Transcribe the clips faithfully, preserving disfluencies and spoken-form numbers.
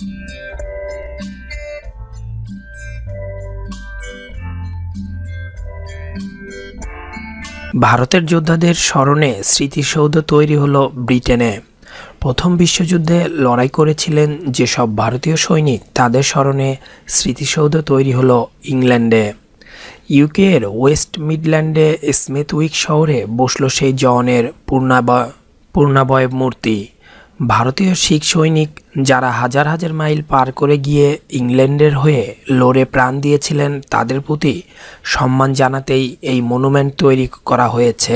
ভারতের যোদ্ধাদের স্মরণে স্মৃতিসৌধ তৈরি হলো ব্রিটেনে। প্রথম বিশ্বযুদ্ধে লড়াই করেছিলেন যেসব ভারতীয় সৈনিক, তাদের স্মরণে স্মৃতিসৌধ তৈরি হলো ইংল্যান্ডে। ইউকে এর ওয়েস্ট মিডল্যান্ডে স্মিথউইক শহরে বসল সেই জওয়ানের পূর্ণাবয় পূর্ণাবয়ব মূর্তি। ভারতীয় শিখ সৈনিক যারা হাজার হাজার মাইল পার করে গিয়ে ইংল্যান্ডের হয়ে লড়ে প্রাণ দিয়েছিলেন, তাদের প্রতি সম্মান জানাতেই এই মনুমেন্ট তৈরি করা হয়েছে।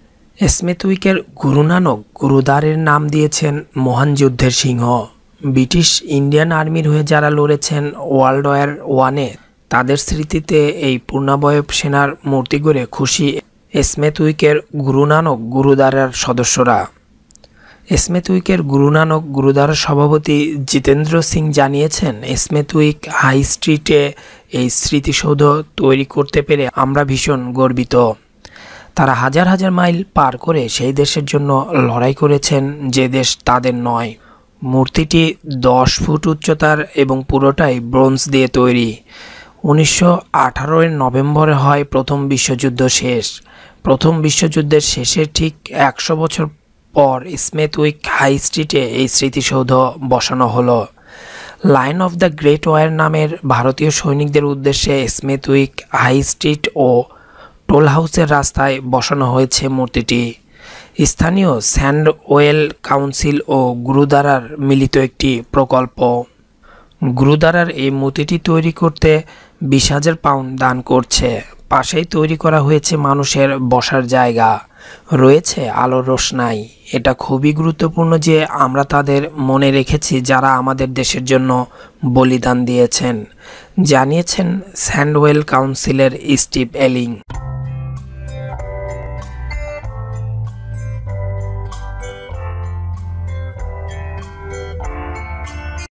স্মিথউইকের গুরু নানক গুরুদ্বারের নাম দিয়েছেন মহান যুদ্ধের সিংহ। ব্রিটিশ ইন্ডিয়ান আর্মির হয়ে যারা লড়েছেন ওয়ার্ল্ড ওয়ার ওয়ানে, তাদের স্মৃতিতে এই পূর্ণাবয়ব সেনার মূর্তি গড়ে খুশি স্মিথউইকের গুরু নানক গুরুদ্বারের সদস্যরা। স্মিথউইকের গুরু নানক গুরুদ্বারের সভাপতি জিতেন্দ্র সিং জানিয়েছেন, স্মিথউইক হাই স্ট্রিটে এই স্মৃতিসৌধ তৈরি করতে পেরে আমরা ভীষণ গর্বিত। তারা হাজার হাজার মাইল পার করে সেই দেশের জন্য লড়াই করেছেন যে দেশ তাদের নয়। মূর্তিটি দশ ফুট উচ্চতার এবং পুরোটাই ব্রোঞ্জ দিয়ে তৈরি। উনিশশো আঠারোর নভেম্বরে হয় প্রথম বিশ্বযুদ্ধ শেষ। প্রথম বিশ্বযুদ্ধের শেষের ঠিক একশো বছর পর স্মিথউইক হাই স্ট্রিটে এই স্মৃতিসৌধ বসানো হলো। Lion of the Great War নামের ভারতীয় সৈনিকদের উদ্দেশ্যে স্মিথউইক হাই স্ট্রিট ও টোল হাউসের রাস্তায় বসানো হয়েছে মূর্তিটি। স্থানীয় স্যান্ডওয়েল কাউন্সিল ও গুরুদ্বারার মিলিত একটি প্রকল্প। গুরুদ্বারার এই মূর্তিটি তৈরি করতে বিশ হাজার পাউন্ড দান করছে। পাশেই তৈরি করা হয়েছে মানুষের বসার জায়গা, রয়েছে আলোর রোশনাই। এটা খুবই গুরুত্বপূর্ণ যে আমরা তাদের মনে রেখেছি যারা আমাদের দেশের জন্য বলিদান দিয়েছেন, জানিয়েছেন স্যান্ডওয়েল কাউন্সিলের স্টিভ এলিং।